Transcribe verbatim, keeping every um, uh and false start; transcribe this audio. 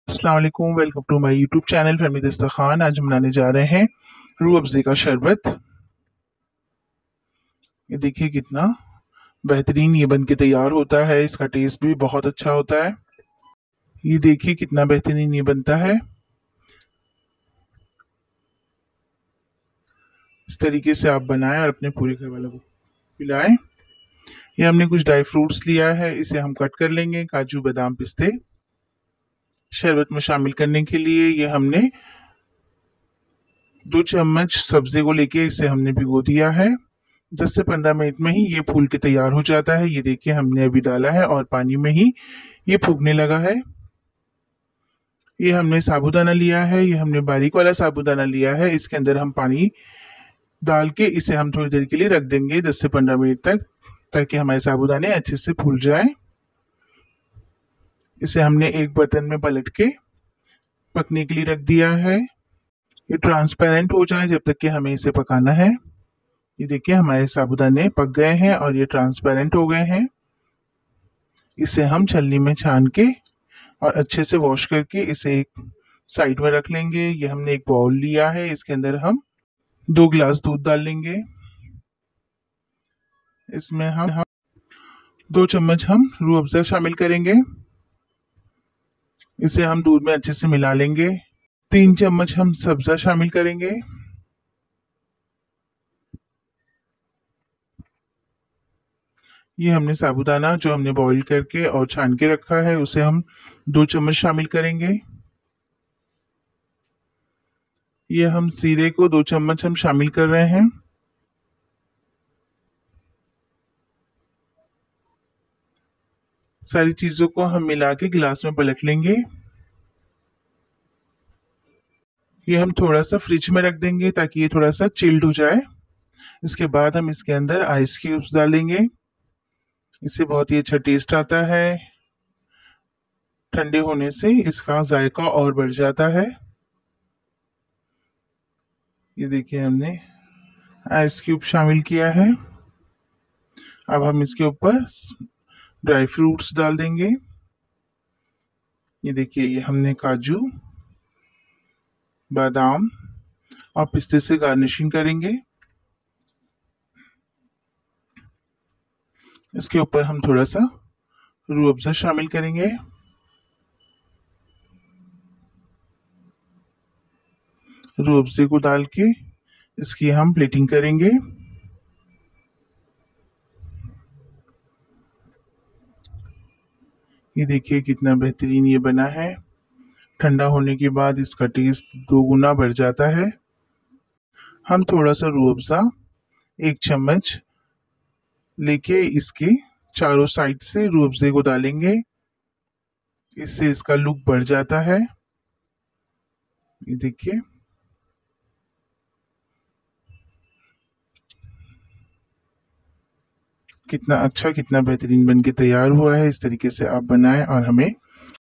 अस्सलाम वालेकुम, welcome to my YouTube channel Fahmi Dastarkhan. आज हम बनाने जा रहे हैं रूह अफ़ज़े का शरबत। ये देखिए कितना बेहतरीन ये बन के तैयार होता है। इसका टेस्ट भी बहुत अच्छा होता है। ये देखिए कितना बेहतरीन ये बनता है। इस तरीके से आप बनाएं और अपने पूरे घर वालों को पिलाएं। ये हमने कुछ ड्राई फ्रूट्स लिया है, इसे हम कट कर लेंगे। काजू, बादाम, पिस्ते शरबत में शामिल करने के लिए ये हमने दो चम्मच सब्जे को लेके इसे हमने भिगो दिया है। दस से पंद्रह मिनट में ही ये फूल के तैयार हो जाता है। ये देखिए हमने अभी डाला है और पानी में ही ये फूकने लगा है। ये हमने साबूदाना लिया है, ये हमने बारीक वाला साबूदाना लिया है। इसके अंदर हम पानी डाल के इसे हम थोड़ी देर के लिए रख देंगे, दस से पंद्रह मिनट तक, ताकि हमारे साबूदाने अच्छे से फूल जाए। इसे हमने एक बर्तन में पलट के पकने के लिए रख दिया है। ये ट्रांसपेरेंट हो जाए जब तक कि हमें इसे पकाना है। ये देखिए हमारे साबूदाने पक गए हैं और ये ट्रांसपेरेंट हो गए हैं। इसे हम छलनी में छान के और अच्छे से वॉश करके इसे एक साइड में रख लेंगे। ये हमने एक बाउल लिया है, इसके अंदर हम दो गिलास दूध डाल लेंगे। इसमें हम, हम दो चम्मच हम रूह अफ़ज़ा शामिल करेंगे। इसे हम दूध में अच्छे से मिला लेंगे। तीन चम्मच हम सब्जा शामिल करेंगे। ये हमने साबूदाना जो हमने बॉईल करके और छान के रखा है उसे हम दो चम्मच शामिल करेंगे। ये हम सीरे को दो चम्मच हम शामिल कर रहे हैं। सारी चीजों को हम मिला के गिलास में पलट लेंगे। ये हम थोड़ा सा फ्रिज में रख देंगे ताकि ये थोड़ा सा चिल्ड हो जाए। इसके बाद हम इसके अंदर आइस क्यूब्स डालेंगे। इससे बहुत ही अच्छा टेस्ट आता है। ठंडे होने से इसका जायका और बढ़ जाता है। ये देखिए हमने आइस क्यूब शामिल किया है। अब हम इसके ऊपर ड्राई फ्रूट्स डाल देंगे। ये देखिए ये हमने काजू, बादाम और पिस्ते से गार्निशिंग करेंगे। इसके ऊपर हम थोड़ा सा रूह अफ़ज़ा शामिल करेंगे। रूह अफ़ज़े को डाल के इसकी हम प्लेटिंग करेंगे। ये देखिए कितना बेहतरीन ये बना है। ठंडा होने के बाद इसका टेस्ट दो गुना बढ़ जाता है। हम थोड़ा सा रूह अफ़ज़ा एक चम्मच लेके इसके चारों साइड से रूह अफ़ज़े को डालेंगे। इससे इसका लुक बढ़ जाता है। ये देखिए कितना अच्छा, कितना बेहतरीन बन के तैयार हुआ है। इस तरीके से आप बनाएं और हमें